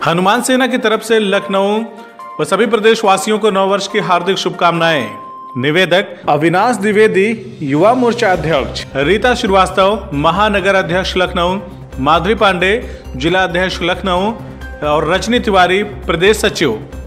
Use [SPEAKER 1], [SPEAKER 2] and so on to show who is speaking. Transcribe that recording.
[SPEAKER 1] हनुमान सेना की तरफ से लखनऊ व सभी प्रदेशवासियों को नववर्ष की हार्दिक शुभकामनाएं। निवेदक अविनाश द्विवेदी, युवा मोर्चा अध्यक्ष, रीता श्रीवास्तव, महानगर अध्यक्ष लखनऊ, माधुरी पांडे, जिला अध्यक्ष लखनऊ और रजनी तिवारी, प्रदेश सचिव।